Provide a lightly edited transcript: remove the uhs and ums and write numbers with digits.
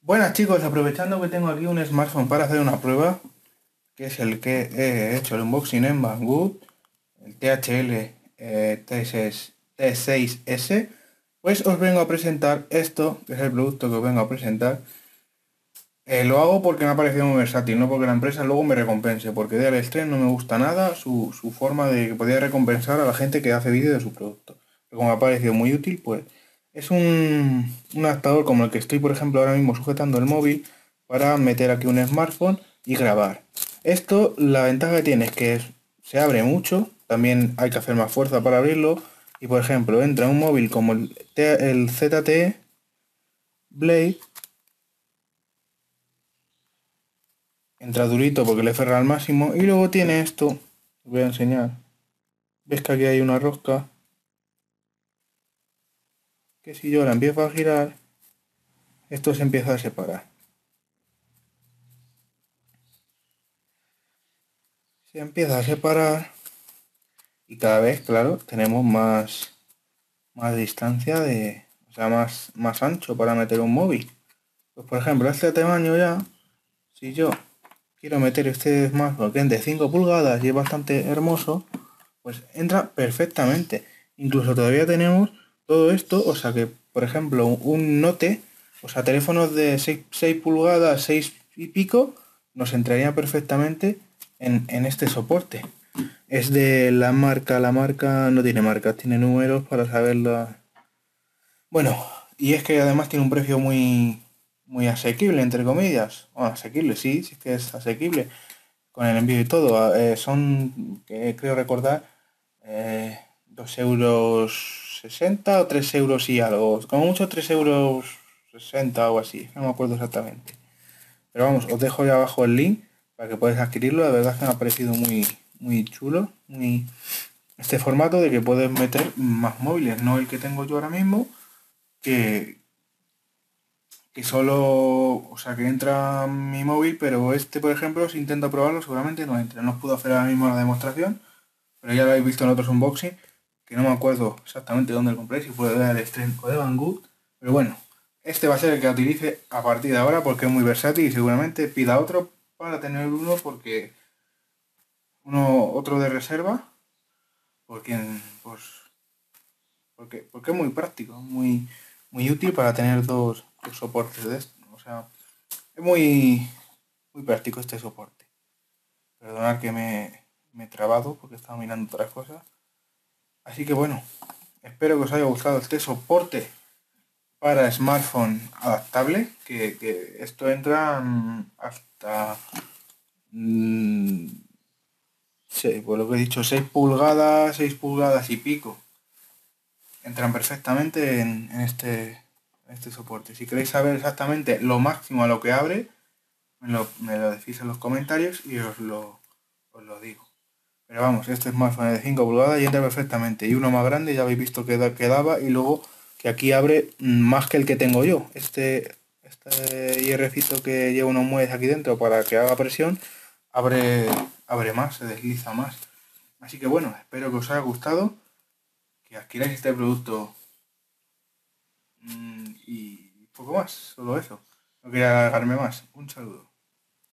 Buenas chicos, aprovechando que tengo aquí un smartphone para hacer una prueba, que es el que he hecho el unboxing en Banggood, el THL T6S, pues os vengo a presentar esto, que es el producto que os vengo a presentar. Lo hago porque me ha parecido muy versátil, no porque la empresa luego me recompense, porque de Aliexpress no me gusta nada su forma de que podía recompensar a la gente que hace vídeo de su producto. Pero como me ha parecido muy útil, pues es un adaptador como el que estoy, por ejemplo, ahora mismo sujetando el móvil para meter aquí un smartphone y grabar. Esto, la ventaja que tiene es que se abre mucho, también hay que hacer más fuerza para abrirlo, y por ejemplo, entra un móvil como el ZTE Blade. Entra durito porque le ferra al máximo. Y luego tiene esto. Os voy a enseñar. ¿Ves que aquí hay una rosca? Que si yo la empiezo a girar, esto se empieza a separar. Se empieza a separar. Y cada vez, claro, tenemos más distancia de... O sea, más ancho para meter un móvil. Pues por ejemplo, este tamaño ya, si yo quiero meter este smartphone que es de 5 pulgadas y es bastante hermoso, pues entra perfectamente. Incluso todavía tenemos todo esto, o sea que, por ejemplo, un Note, o sea, teléfonos de 6 pulgadas, 6 y pico, nos entraría perfectamente en este soporte. Es de la marca no tiene marcas, tiene números para saberlo. Bueno, y es que además tiene un precio muy asequible, entre comillas. Bueno, asequible, sí, sí que es asequible con el envío y todo. Son, creo recordar, 2,60 € o 3 € y algo. Como mucho 3,60 € o algo así. No me acuerdo exactamente. Pero vamos, os dejo ya abajo el link para que podáis adquirirlo. La verdad es que me ha parecido muy chulo. Este formato de que puedes meter más móviles. No el que tengo yo ahora mismo. Que solo, o sea, que entra mi móvil, pero este, por ejemplo, si intento probarlo, seguramente no entra. No os puedo hacer ahora mismo la demostración, pero ya lo habéis visto en otros unboxing, que no me acuerdo exactamente dónde lo compré, si fue de Aliexpress o de Banggood, pero bueno, este va a ser el que utilice a partir de ahora porque es muy versátil y seguramente pida otro para tener uno porque otro de reserva, porque pues porque es muy práctico, muy útil para tener dos soportes de esto. O sea, es muy práctico este soporte. Perdonad que me he trabado porque estaba mirando otras cosas. Así que bueno, espero que os haya gustado este soporte para smartphone adaptable, que esto entra hasta, por lo que he dicho, 6 pulgadas y pico. Entran perfectamente en este soporte. Si queréis saber exactamente lo máximo a lo que abre, me lo decís en los comentarios y os lo digo. Pero vamos, este smartphone es de 5 pulgadas y entra perfectamente. Y uno más grande, ya habéis visto que daba, y luego que aquí abre más que el que tengo yo. Este hierrecito que lleva unos muelles aquí dentro para que haga presión, abre más, se desliza más. Así que bueno, espero que os haya gustado, que adquiráis este producto y poco más, solo eso. No quería alargarme más. Un saludo.